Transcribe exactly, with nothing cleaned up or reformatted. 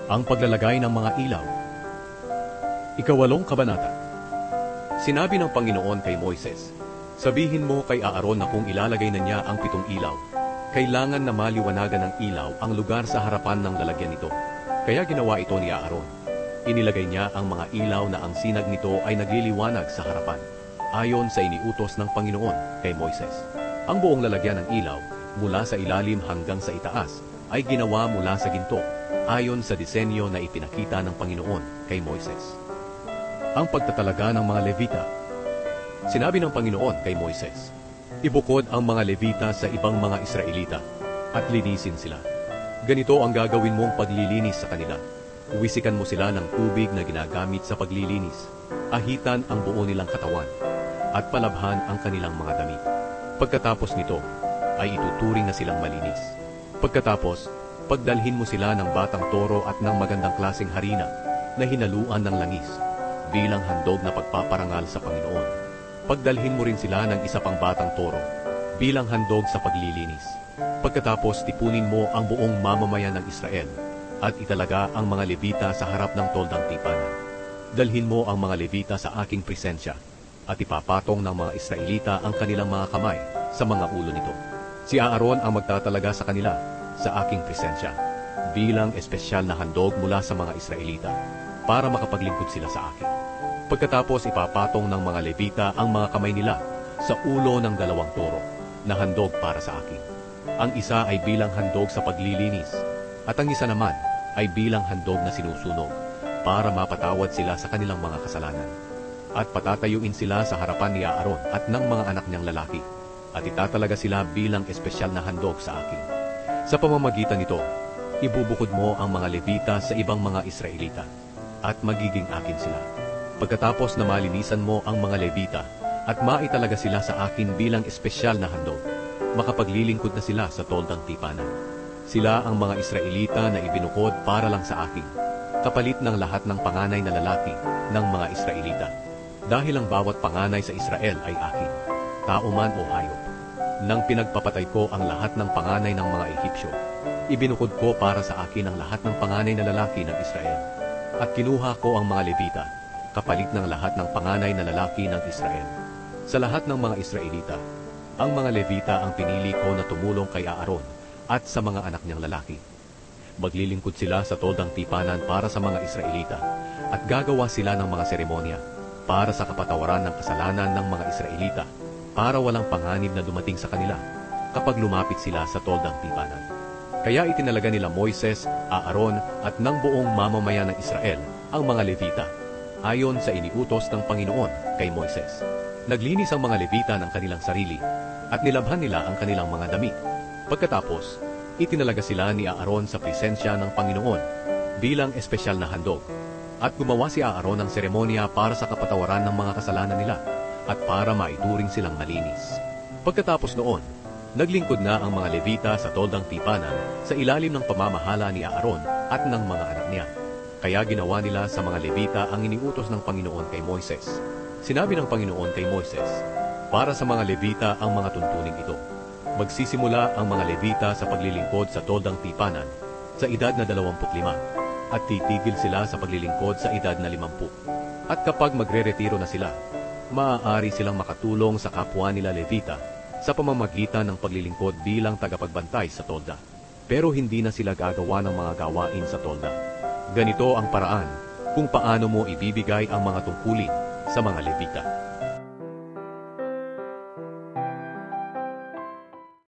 Ang paglalagay ng mga ilaw. Ikawalong kabanata. Sinabi ng Panginoon kay Moises, sabihin mo kay Aaron na kung ilalagay na niya ang pitong ilaw, kailangan na maliwanagan ng ilaw ang lugar sa harapan ng lalagyan nito. Kaya ginawa ito ni Aaron. Inilagay niya ang mga ilaw na ang sinag nito ay nagliliwanag sa harapan, ayon sa iniutos ng Panginoon kay Moises. Ang buong lalagyan ng ilaw, mula sa ilalim hanggang sa itaas, ay ginawa mula sa ginto, ayon sa disenyo na ipinakita ng Panginoon kay Moises. Ang pagtatalaga ng mga Levita. Sinabi ng Panginoon kay Moises, ibukod ang mga Levita sa ibang mga Israelita at linisin sila. Ganito ang gagawin mong paglilinis sa kanila. Uwisikan mo sila ng tubig na ginagamit sa paglilinis, ahitan ang buo nilang katawan, at palabhan ang kanilang mga damit. Pagkatapos nito, ay ituturing na silang malinis. Pagkatapos, pagdalhin mo sila ng batang toro at ng magandang klaseng harina na hinaluan ng langis bilang handog na pagpaparangal sa Panginoon. Pagdalhin mo rin sila ng isa pang batang toro bilang handog sa paglilinis. Pagkatapos, tipunin mo ang buong mamamayan ng Israel at italaga ang mga Levita sa harap ng toldang tipanan. Dalhin mo ang mga Levita sa aking presensya at ipapatong ng mga Israelita ang kanilang mga kamay sa mga ulo nito. Si Aaron ang magtatalaga sa kanila sa aking presensya bilang espesyal na handog mula sa mga Israelita para makapaglingkod sila sa akin. Pagkatapos ipapatong ng mga Levita ang mga kamay nila sa ulo ng dalawang toro na handog para sa akin. Ang isa ay bilang handog sa paglilinis at ang isa naman ay bilang handog na sinusunog para mapatawad sila sa kanilang mga kasalanan. At patatayuin sila sa harapan ni Aaron at ng mga anak niyang lalaki at itatalaga sila bilang espesyal na handog sa akin. Sa pamamagitan nito, ibubukod mo ang mga Levita sa ibang mga Israelita at magiging akin sila. Pagkatapos na malinisan mo ang mga Levita at maitalaga sila sa akin bilang espesyal na handog, makapaglilingkod na sila sa toldang tipanan. Sila ang mga Israelita na ibinukod para lang sa akin, kapalit ng lahat ng panganay na lalaki ng mga Israelita. Dahil ang bawat panganay sa Israel ay akin, tao man o hayop. Nang pinagpapatay ko ang lahat ng panganay ng mga Ehipsyo, ibinukod ko para sa akin ang lahat ng panganay na lalaki ng Israel. At kinuha ko ang mga Levita, kapalit ng lahat ng panganay na lalaki ng Israel. Sa lahat ng mga Israelita, ang mga Levita ang pinili ko na tumulong kay Aaron at sa mga anak niyang lalaki. Maglilingkod sila sa toldang tipanan para sa mga Israelita at gagawa sila ng mga seremonya para sa kapatawaran ng kasalanan ng mga Israelita, para walang panganib na dumating sa kanila kapag lumapit sila sa toldang tipanan. Kaya itinalaga nila Moises, Aaron at ng buong mamamayan ng Israel ang mga Levita, ayon sa iniutos ng Panginoon kay Moises. Naglinis ang mga Levita ng kanilang sarili at nilabhan nila ang kanilang mga damit. Pagkatapos, itinalaga sila ni Aaron sa presensya ng Panginoon bilang espesyal na handog. At gumawa si Aaron ng seremonya para sa kapatawaran ng mga kasalanan nila at para maituring silang malinis. Pagkatapos noon, naglingkod na ang mga Levita sa toldang tipanan sa ilalim ng pamamahala ni Aaron at ng mga anak niya. Kaya ginawa nila sa mga Levita ang iniutos ng Panginoon kay Moises. Sinabi ng Panginoon kay Moises, para sa mga Levita ang mga tuntuning ito. Magsisimula ang mga Levita sa paglilingkod sa toldang tipanan sa edad na dalawamput lima. At titigil sila sa paglilingkod sa edad na limampu. At kapag magre-retiro na sila, maaari silang makatulong sa kapwa nila Levita sa pamamagitan ng paglilingkod bilang tagapagbantay sa tolda. Pero hindi na sila gagawa ng mga gawain sa tolda. Ganito ang paraan kung paano mo ibibigay ang mga tungkulin sa mga Levita.